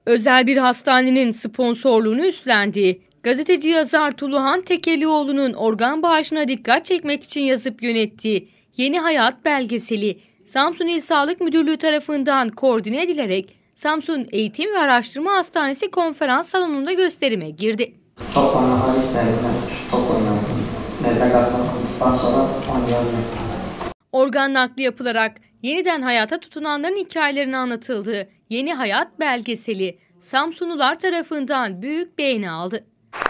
Özel bir hastanenin sponsorluğunu üstlendiği, gazeteci yazar Tuluhan Tekelioğlu'nun organ bağışına dikkat çekmek için yazıp yönettiği Yeni Hayat belgeseli Samsun İl Sağlık Müdürlüğü tarafından koordine edilerek Samsun Eğitim ve Araştırma Hastanesi konferans salonunda gösterime girdi. Toplama halislerinden top oynandı. Bebek hastalıktan sonra oynandı. Organ nakli yapılarak yeniden hayata tutunanların hikayelerinin anlatıldığı Yeni Hayat belgeseli Samsunlular tarafından büyük beğeni aldı.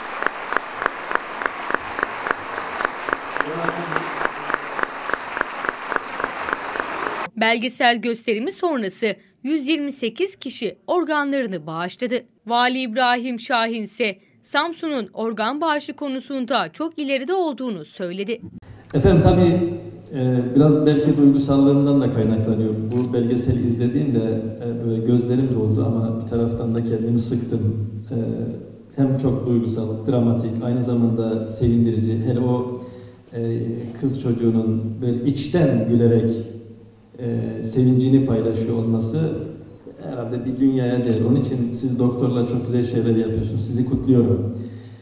Belgesel gösterimi sonrası 128 kişi organlarını bağışladı. Vali İbrahim Şahin ise Samsun'un organ bağışı konusunda çok ileride olduğunu söyledi. Efendim tabii biraz belki duygusallığımdan da kaynaklanıyor. Bu belgeseli izlediğimde böyle gözlerim doldu ama bir taraftan da kendimi sıktım. Hem çok duygusal, dramatik, aynı zamanda sevindirici. Hele o kız çocuğunun böyle içten gülerek sevincini paylaşıyor olması herhalde bir dünyaya değer. Onun için siz doktorlar çok güzel şeyler yapıyorsunuz. Sizi kutluyorum.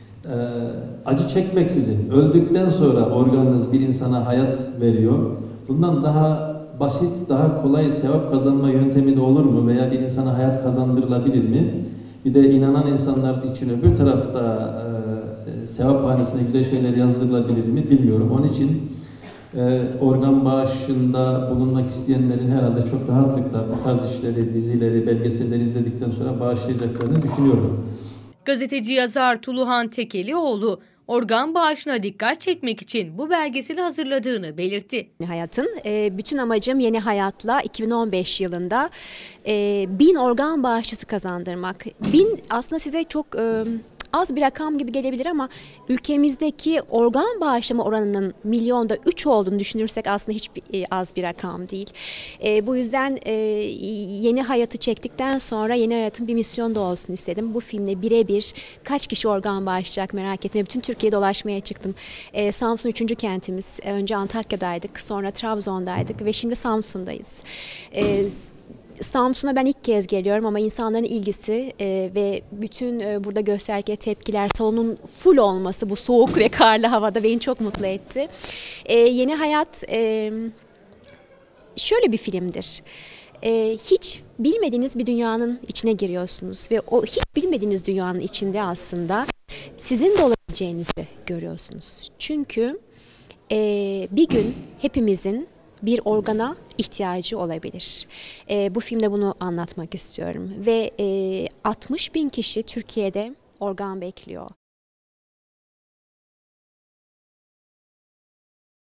Acı çekmeksizin öldükten sonra organınız bir insana hayat veriyor. Bundan daha basit, daha kolay sevap kazanma yöntemi de olur mu? Veya bir insana hayat kazandırılabilir mi? Bir de inanan insanlar için öbür tarafta sevap hanesine güzel şeyler yazdırılabilir mi bilmiyorum. Onun için organ bağışında bulunmak isteyenlerin herhalde çok rahatlıkla bu tarz işleri, dizileri, belgeselleri izledikten sonra bağışlayacaklarını düşünüyorum. Gazeteci yazar Tuluhan Tekelioğlu organ bağışına dikkat çekmek için bu belgeseli hazırladığını belirtti. Hayatın bütün amacım Yeni Hayat'la 2015 yılında 1000 organ bağışçısı kazandırmak. 1000 aslında size çok az bir rakam gibi gelebilir ama ülkemizdeki organ bağışlama oranının milyonda 3 olduğunu düşünürsek aslında hiç az bir rakam değil. Bu yüzden Yeni Hayat'ı çektikten sonra Yeni Hayat'ın bir misyonu da olsun istedim. Bu filmle birebir kaç kişi organ bağışlayacak merak ettim. Bütün Türkiye'yi dolaşmaya çıktım. Samsun 3. kentimiz. Önce Antakya'daydık, sonra Trabzon'daydık ve şimdi Samsun'dayız. Samsun'a ben ilk kez geliyorum ama insanların ilgisi ve bütün burada gösterge tepkiler, salonun full olması bu soğuk ve karlı havada beni çok mutlu etti. Yeni Hayat şöyle bir filmdir. Hiç bilmediğiniz bir dünyanın içine giriyorsunuz ve o hiç bilmediğiniz dünyanın içinde aslında sizin de olabileceğinizi görüyorsunuz. Çünkü bir gün hepimizin bir organa ihtiyacı olabilir. Bu filmde bunu anlatmak istiyorum ve 60.000 kişi Türkiye'de organ bekliyor.